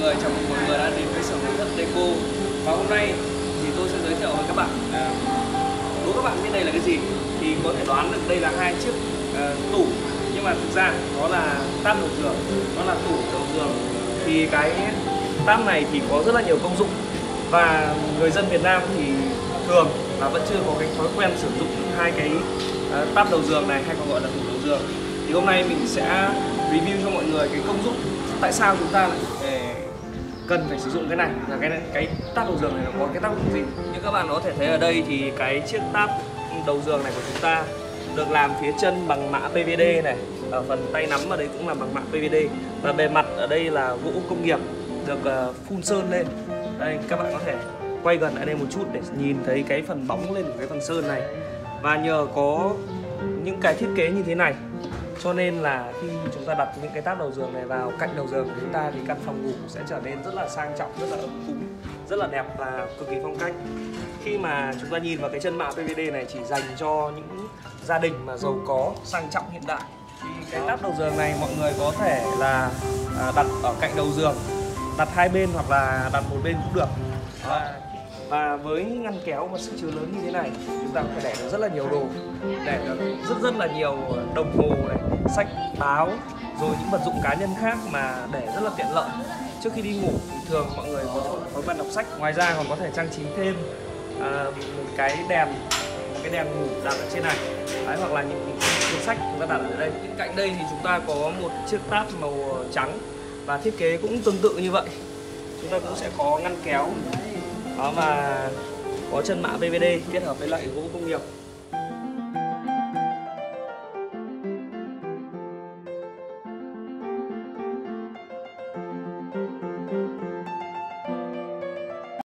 người, chào mừng mọi người đã đến với sở nội thất Deco. Và hôm nay thì tôi sẽ giới thiệu với các bạn. Đố các bạn biết đây là cái gì thì có thể đoán được đây là hai chiếc tủ, nhưng mà thực ra nó là táp đầu giường, nó là tủ đầu giường. Thì cái táp này thì có rất là nhiều công dụng, và người dân Việt Nam thì thường là vẫn chưa có cái thói quen sử dụng hai cái táp đầu giường này, hay còn gọi là tủ đầu giường. Thì hôm nay mình sẽ review cho mọi người cái công dụng tại sao chúng ta lại cần phải sử dụng cái này, là cái táp đầu giường này nó có cái tác dụng gì. Như các bạn có thể thấy ở đây thì cái chiếc táp đầu giường này của chúng ta được làm phía chân bằng mạ PVD này, ở phần tay nắm ở đây cũng là bằng mạ PVD, và bề mặt ở đây là gỗ công nghiệp được phun sơn lên. Đây các bạn có thể quay gần lại đây một chút để nhìn thấy cái phần bóng lên của cái phần sơn này. Và nhờ có những cái thiết kế như thế này cho nên là khi chúng ta đặt những cái táp đầu giường này vào cạnh đầu giường của chúng ta thì căn phòng ngủ sẽ trở nên rất là sang trọng, rất là ấm cúng, rất là đẹp và cực kỳ phong cách. Khi mà chúng ta nhìn vào cái chân mạ PVD này chỉ dành cho những gia đình mà giàu có, sang trọng, hiện đại, thì cái táp đầu giường này mọi người có thể là đặt ở cạnh đầu giường, đặt hai bên hoặc là đặt một bên cũng được. Và với ngăn kéo và sức chứa lớn như thế này, chúng ta có thể để được rất là nhiều đồ, để được rất là nhiều đồng hồ này, sách báo, rồi những vật dụng cá nhân khác mà để rất là tiện lợi. Trước khi đi ngủ thì thường mọi người có thói quen đọc sách. Ngoài ra còn có thể trang trí thêm một cái đèn ngủ đặt ở trên này. Đấy, hoặc là những cuốn sách chúng ta đặt ở đây. Bên cạnh đây thì chúng ta có một chiếc táp màu trắng và thiết kế cũng tương tự như vậy. Chúng ta cũng sẽ có ngăn kéo đó, và có chân mạ PVD kết hợp với lại gỗ công nghiệp.